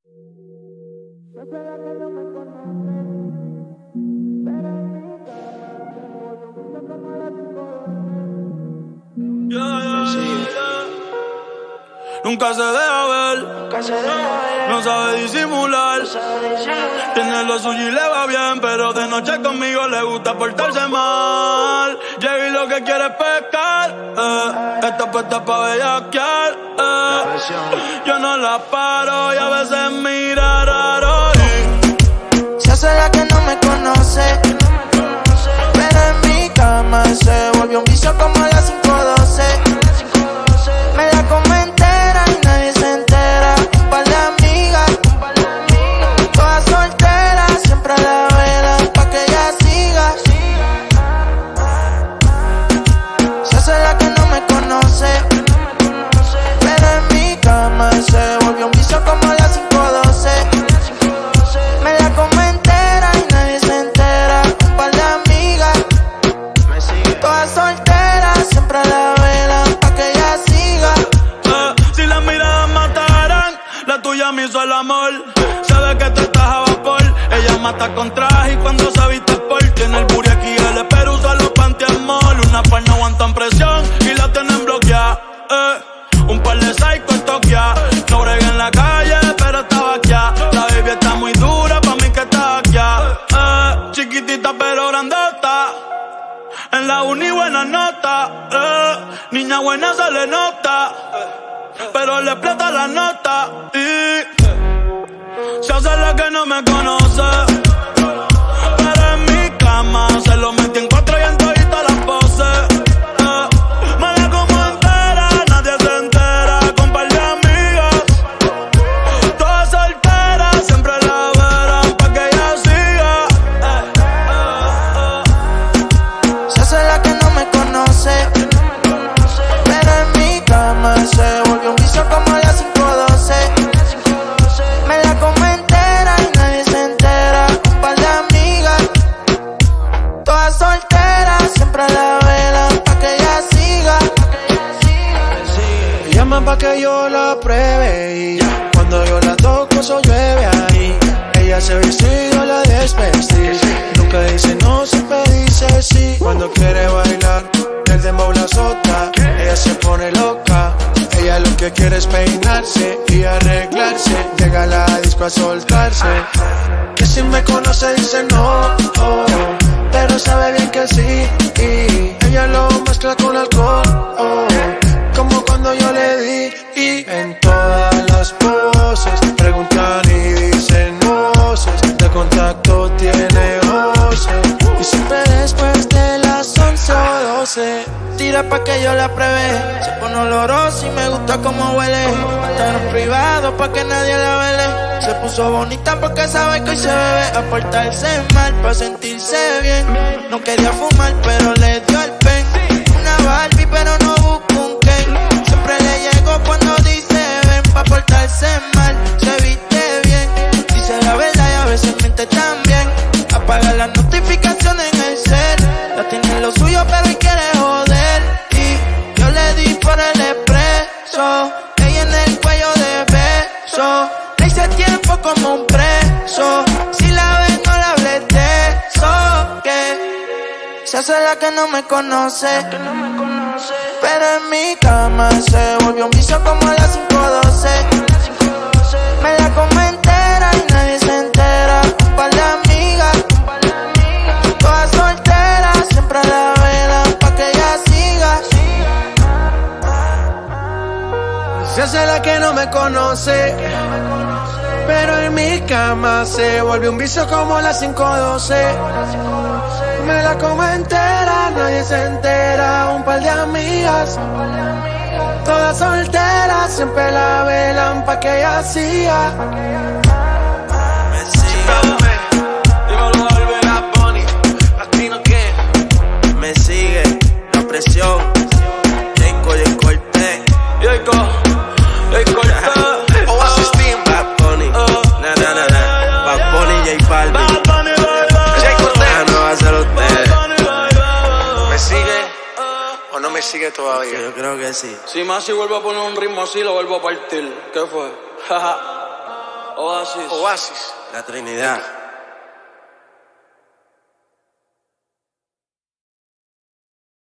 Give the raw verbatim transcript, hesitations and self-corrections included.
Nunca se deja ver, no sabe disimular. Tiene lo suyo y le va bien, pero de noche conmigo le gusta portarse mal. Llega y lo que quiere es pescar, eh. Está puesta pa' bellaquear, eh. Yo no la paro y a veces mira raro y se hace la que no me conoce, pero en mi cama se volvió un vicio como a las cinco doce. Me la como entera y nadie se entera. Un par de amigas, todas solteras, siempre a la vela pa' que ella siga. Se hace la que no me conoce, pero en mi cama se volvió un vicio como a las cinco doce. Me la como entera y nadie se entera. Un par de amigas, todas solteras, siempre a la vela pa' que ella siga. Eh, si las miradas mataran, la tuya me hizo el amor. Sabe que tú estás a vapor. Ella mata con traje y cuando se viste por tiene el booty aquí, el espero usa los pantiamol. Una par no aguantan presión y la tienen bloqueada. Eh, un par de psycho toquea. No bregué en la calle, pero estaba aquí. La baby está muy dura, pa' mí que está aquí. Eh, chiquitita pero grandota. En la uni buena nota, eh. Niña buena se le nota, pero le explota la nota y se hace la que no me conoce. Pero en mi cama se lo metí en cuatro y en todita las poses, eh. Me la como entera, nadie se entera. Con par de amigas, todas solteras, siempre la verán pa' que ella siga. Se hace la que no me conoce, pero en mi cama se volvió un vicio como a las cinco doce. Me la como entera y nadie se entera. Un par de amigas, todas solteras, siempre a la vela pa' que ella siga. Me llaman pa' que yo la pruebe y cuando yo la toco eso llueve ahí. Ella se viste y yo la desvestí. Nunca dice no, siempre dice sí. Cuando quiere bailar, el dembow la azota. Ella se pone loca. Ella lo que quiere es peinarse y arreglarse. Llega a la disco a soltarse. Que si me conoce dice no, oh, pero sabe bien que sí. Y ella lo mezcla con alcohol, oh, como cuando yo le di. Y en todas las poses preguntan y dicen voces. De contacto tiene voces. Y siempre después de las once o doce tira pa' que yo la pruebe. Se pone olorosa y me gusta como huele. Hasta en privado pa' que nadie la vele. Se puso bonita porque sabe que hoy se bebe. A portarse mal pa' sentirse bien. No quería fumar pero le dio el pen. Una Barbie pero no busca un Ken. Siempre le llego cuando dice ven. Pa' portarse mal, se viste bien. Dice la verdad y a veces miente también. Apaga las notificaciones en el cel. La tiene en lo suyo pero hoy quiere joder. Y yo le di por el expreso. Ella en el cuello de beso. Le hice tiempo como un preso. Si la ves no la hables de eso. Que se hace la que no me conoce, pero en mi cama se volvió un vicio como a las cinco doce. Me la como entera y nadie se entera. Un par de amigas, todas solteras, siempre a la vela pa' que ella siga. Se hace la que no me conoce, pero en mi cama se volvió un vicio como a las cinco doce. Me la como entera, nadie se entera. Un par de amigas, todas solteras, siempre la velan pa' que ella siga. Me sigue, dímelo al ver a Bonnie, latino que me sigue, la presión, Jacob y el corte, Jacob, el corte, Oasis Team, Bad Bunny, na na na na, Bad Bunny, J Balvin, Jacob, ah no va a ser ustedes. ¿Me sigue o no me sigue todavía? Yo creo que sí. Si más si vuelvo a poner un ritmo así, lo vuelvo a partir. ¿Qué fue? Oasis. Oasis. La Trinidad.